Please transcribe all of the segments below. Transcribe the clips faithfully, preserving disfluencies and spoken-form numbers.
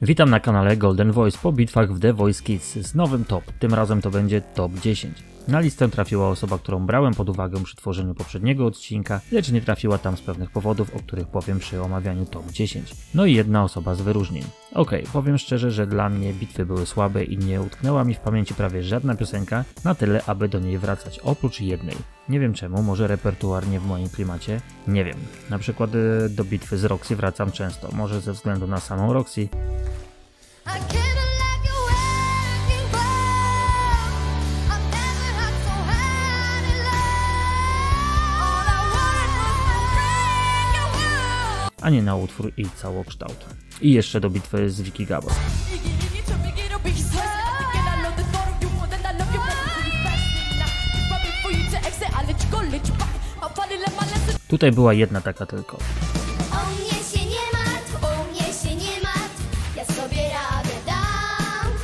Witam na kanale Golden Voice po bitwach w The Voice Kids z nowym top, tym razem to będzie top dziesięć. Na listę trafiła osoba, którą brałem pod uwagę przy tworzeniu poprzedniego odcinka, lecz nie trafiła tam z pewnych powodów, o których powiem przy omawianiu top dziesięć. No i jedna osoba z wyróżnień. Okej, okay, powiem szczerze, że dla mnie bitwy były słabe i nie utknęła mi w pamięci prawie żadna piosenka na tyle, aby do niej wracać, oprócz jednej. Nie wiem czemu, może repertuar nie w moim klimacie, nie wiem. Na przykład do bitwy z Roxy wracam często, może ze względu na samą Roxy. A nie na utwór i całokształt. I jeszcze do bitwy z Vicky Gabo. Tutaj była jedna taka tylko. O mnie się nie martw, o mnie się nie martw, ja sobie radę dam.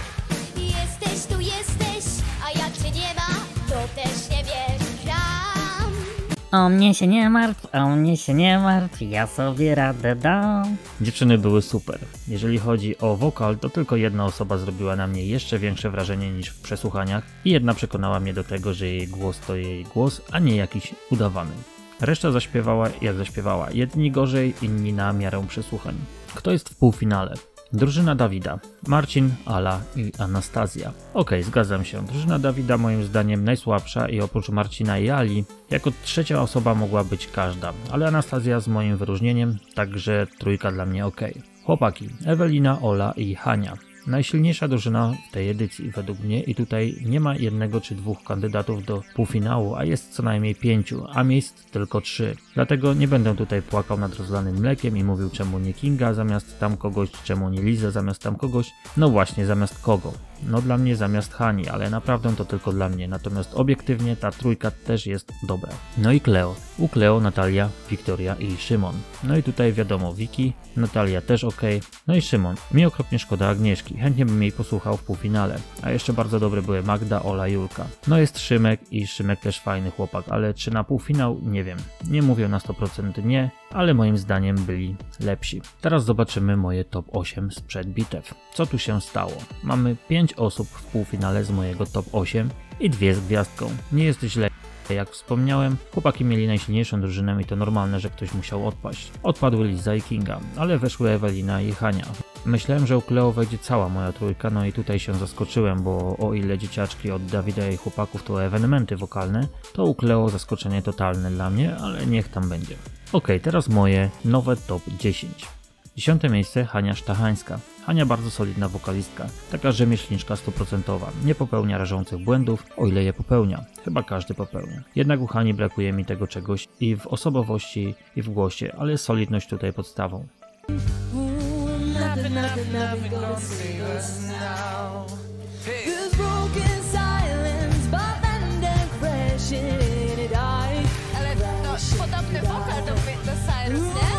Jesteś tu, jesteś, a jak cię nie ma, to też nie wiesz, gram. O mnie się nie martw, o mnie się nie martw, ja sobie radę dam. Dziewczyny były super. Jeżeli chodzi o wokal, to tylko jedna osoba zrobiła na mnie jeszcze większe wrażenie niż w przesłuchaniach i jedna przekonała mnie do tego, że jej głos to jej głos, a nie jakiś udawany. Reszta zaśpiewała jak zaśpiewała, jedni gorzej, inni na miarę przesłuchań. Kto jest w półfinale? Drużyna Dawida, Marcin, Ala i Anastazja. Okej, zgadzam się, drużyna Dawida moim zdaniem najsłabsza i oprócz Marcina i Ali, jako trzecia osoba mogła być każda, ale Anastazja z moim wyróżnieniem, także trójka dla mnie ok. Chłopaki, Ewelina, Ola i Hania. Najsilniejsza drużyna w tej edycji według mnie i tutaj nie ma jednego czy dwóch kandydatów do półfinału, a jest co najmniej pięciu, a miejsc tylko trzy. Dlatego nie będę tutaj płakał nad rozlanym mlekiem i mówił czemu nie Kinga zamiast tam kogoś, czemu nie Liza zamiast tam kogoś. No właśnie, zamiast kogo? No dla mnie zamiast Hani, ale naprawdę to tylko dla mnie, natomiast obiektywnie ta trójka też jest dobra. No i Kleo. U Kleo Natalia, Wiktoria i Szymon. No i tutaj wiadomo, Wiki, Natalia też ok, no i Szymon. Mi okropnie szkoda Agnieszki, chętnie bym jej posłuchał w półfinale. A jeszcze bardzo dobre były Magda, Ola, Julka. No jest Szymek i Szymek też fajny chłopak, ale czy na półfinał? Nie wiem. Nie mówię na sto procent nie, ale moim zdaniem byli lepsi. Teraz zobaczymy moje top osiem sprzed bitew. Co tu się stało? Mamy pięć osób w półfinale z mojego top osiem i dwie z gwiazdką. Nie jest źle. Jak wspomniałem, chłopaki mieli najsilniejszą drużynę i to normalne, że ktoś musiał odpaść. Odpadły Liza i Kinga, ale weszły Ewelina i Hania. Myślałem, że u Kleo wejdzie cała moja trójka, no i tutaj się zaskoczyłem, bo o ile dzieciaczki od Dawida i chłopaków to ewenementy wokalne, to u Kleo zaskoczenie totalne dla mnie, ale niech tam będzie. Ok, teraz moje nowe top dziesięć. Dziesiąte miejsce Hania Sztachańska. Hania bardzo solidna wokalistka, taka rzemieślniczka stuprocentowa, nie popełnia rażących błędów, o ile je popełnia. Chyba każdy popełnia. Jednak u Hani brakuje mi tego czegoś i w osobowości i w głosie, ale solidność tutaj podstawą. Podobny wokal do Cyrus, nie?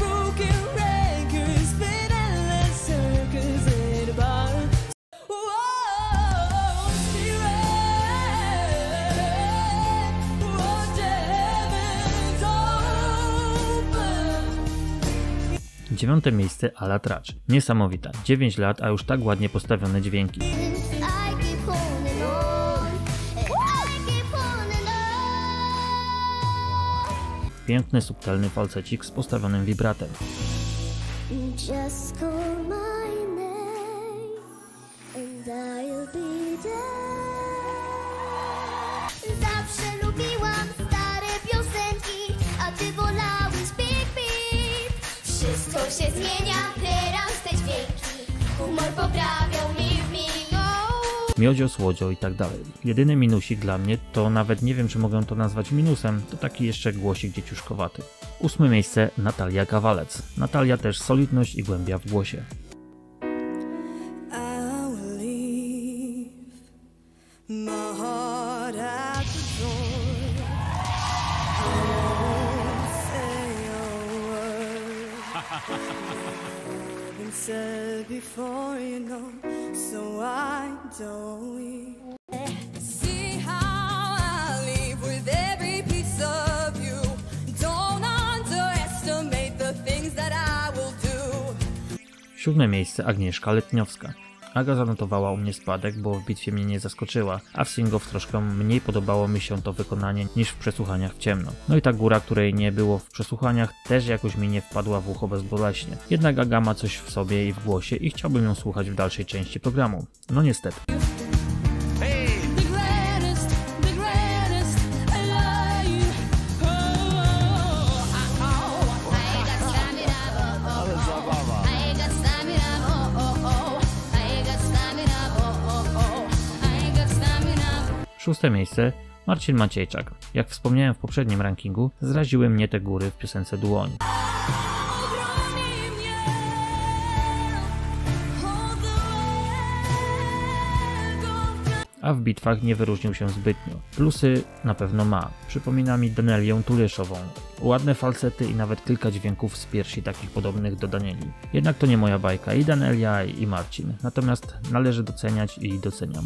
Dziewiąte miejsce Ala Tracz. Niesamowita. dziewięć lat, a już tak ładnie postawione dźwięki. Piękny, subtelny falsecik z postawionym vibratem. Zawsze lubiłam stare piosenki, a ty wolałeś big beat. Wszystko się zmienia, teraz te dźwięki, humor poprawią mi w migu. Miodzio, słodzio i tak dalej. Jedyny minusik dla mnie to nawet nie wiem, czy mogę to nazwać minusem, to taki jeszcze głosik dzieciuszkowaty. Ósme miejsce Natalia Kawalec. Natalia też solidność i głębia w głosie. Said before you know, so I don't see how I leave with every piece of you. Don't underestimate the things that I will do. Siódme miejsce Agnieszka Letniowska. Aga zanotowała u mnie spadek, bo w bitwie mnie nie zaskoczyła, a w Sing of troszkę mniej podobało mi się to wykonanie niż w przesłuchaniach w ciemno. No i ta góra, której nie było w przesłuchaniach, też jakoś mi nie wpadła w ucho bezboleśnie. Jednak Aga ma coś w sobie i w głosie i chciałbym ją słuchać w dalszej części programu. No niestety. Szóste miejsce Marcin Maciejczak. Jak wspomniałem w poprzednim rankingu, zraziły mnie te góry w piosence Dłoń. A w bitwach nie wyróżnił się zbytnio. Plusy na pewno ma. Przypomina mi Danelię Tulyszową. Ładne falsety i nawet kilka dźwięków z piersi takich podobnych do Danieli. Jednak to nie moja bajka i Danelia i Marcin. Natomiast należy doceniać i doceniam.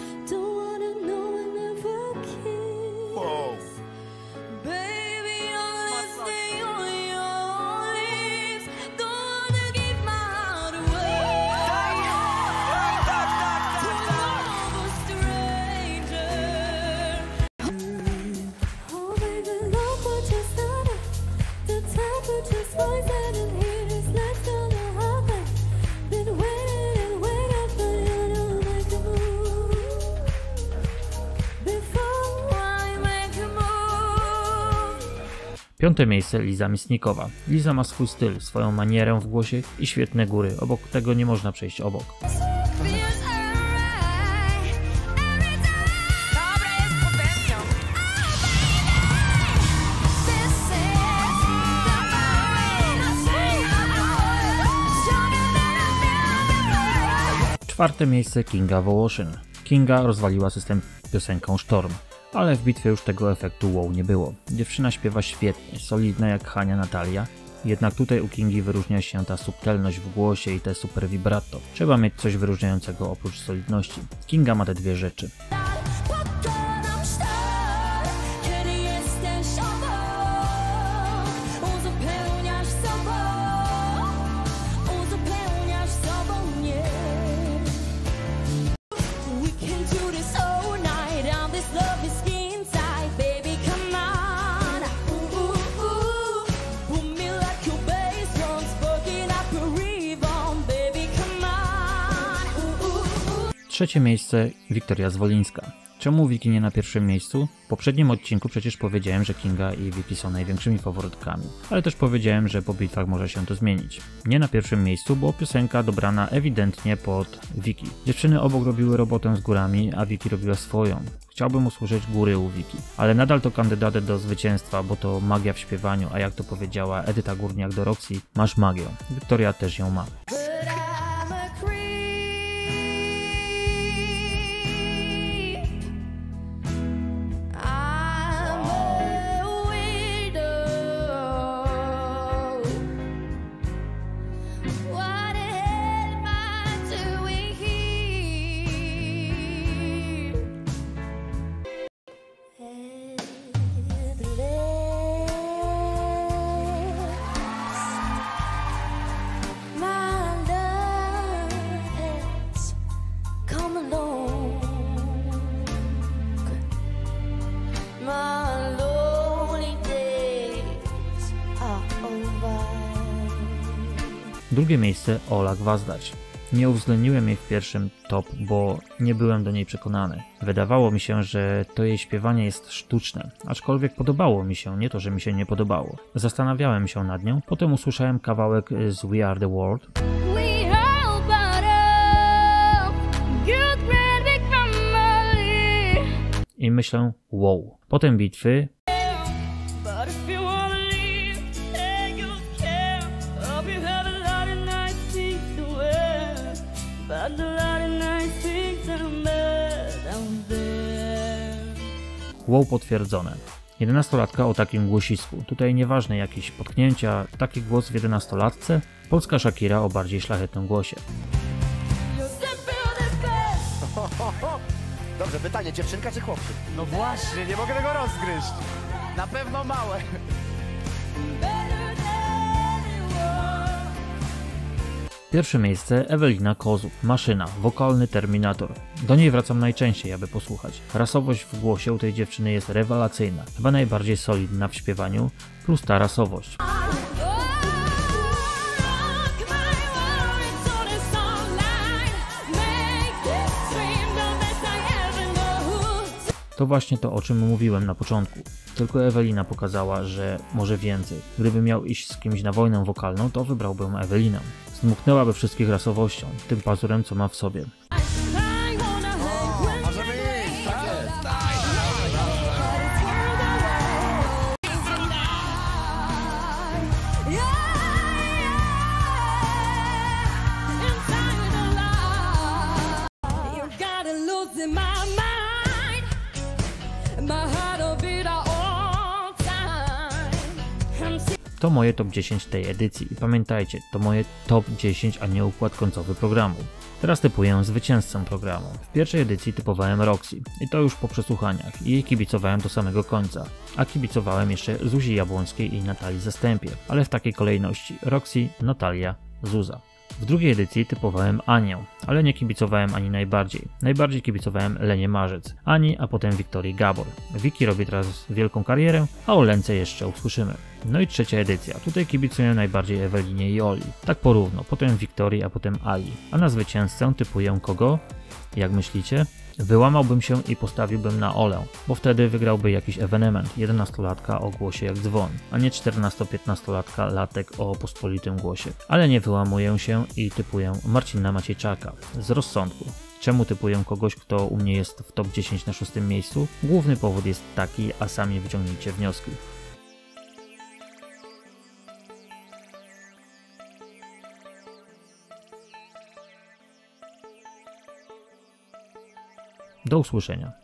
Piąte miejsce Liza Misnikowa. Liza ma swój styl, swoją manierę w głosie i świetne góry. Obok tego nie można przejść obok. Czwarte miejsce Kinga Wołoszyn. Kinga rozwaliła system piosenką Sztorm. Ale w bitwie już tego efektu wow nie było. Dziewczyna śpiewa świetnie, solidna jak Hania Natalia, jednak tutaj u Kingi wyróżnia się ta subtelność w głosie i te super vibrato. Trzeba mieć coś wyróżniającego oprócz solidności. Kinga ma te dwie rzeczy. Trzecie miejsce Wiktoria Zwolińska. Czemu Wiki nie na pierwszym miejscu? W poprzednim odcinku przecież powiedziałem, że Kinga i Wiki są największymi faworytkami, ale też powiedziałem, że po bitwach może się to zmienić. Nie na pierwszym miejscu, bo piosenka dobrana ewidentnie pod Wiki. Dziewczyny obok robiły robotę z górami, a Wiki robiła swoją. Chciałbym usłyszeć góry u Wiki, ale nadal to kandydat do zwycięstwa, bo to magia w śpiewaniu, a jak to powiedziała Edyta Górniak do Roxy, masz magię. Wiktoria też ją ma. Drugie miejsce Ola Gwazdać. Nie uwzględniłem jej w pierwszym top, bo nie byłem do niej przekonany. Wydawało mi się, że to jej śpiewanie jest sztuczne, aczkolwiek podobało mi się, nie to, że mi się nie podobało. Zastanawiałem się nad nią, potem usłyszałem kawałek z We Are The World. I myślę, wow. Potem bitwy. Wow potwierdzone. jedenastolatka o takim głosisku. Tutaj nieważne jakieś potknięcia, taki głos w jedenastolatce. Polska Shakira o bardziej szlachetnym głosie. Dobrze, pytanie, dziewczynka czy chłopczyk? No właśnie, nie mogę tego rozgryźć. Na pewno małe. Pierwsze miejsce Ewelina Kozub, Maszyna, wokalny terminator. Do niej wracam najczęściej, aby posłuchać. Rasowość w głosie u tej dziewczyny jest rewelacyjna, chyba najbardziej solidna w śpiewaniu, plus ta rasowość. To właśnie to, o czym mówiłem na początku. Tylko Ewelina pokazała, że może więcej. Gdybym miał iść z kimś na wojnę wokalną, to wybrałbym Ewelinę. Zdmuchnęłaby wszystkich rasowością, tym pazurem, co ma w sobie. Możemy iść, tak? To moje top dziesięć tej edycji i pamiętajcie, to moje top dziesięć, a nie układ końcowy programu. Teraz typuję zwycięzcę programu. W pierwszej edycji typowałem Roxy i to już po przesłuchaniach i jej kibicowałem do samego końca, a kibicowałem jeszcze Zuzi Jabłońskiej i Natalii Zastępie, ale w takiej kolejności: Roxy, Natalia, Zuza. W drugiej edycji typowałem Anię, ale nie kibicowałem Ani najbardziej. Najbardziej kibicowałem Lenie Marzec, Ani, a potem Wiktorii Gabor. Wiki robi teraz wielką karierę, a o Lence jeszcze usłyszymy. No i trzecia edycja. Tutaj kibicuję najbardziej Ewelinie i Oli. Tak porówno, potem Wiktorii, a potem Ali. A na zwycięzcę typuję kogo? Jak myślicie? Wyłamałbym się i postawiłbym na Olę, bo wtedy wygrałby jakiś ewenement, jedenastolatka o głosie jak dzwon, a nie czternasto-piętnastolatka latek o pospolitym głosie. Ale nie wyłamuję się i typuję Marcina Maciejczaka, z rozsądku. Czemu typuję kogoś, kto u mnie jest w top dziesięć na szóstym miejscu? Główny powód jest taki, a sami wyciągnijcie wnioski. Do usłyszenia.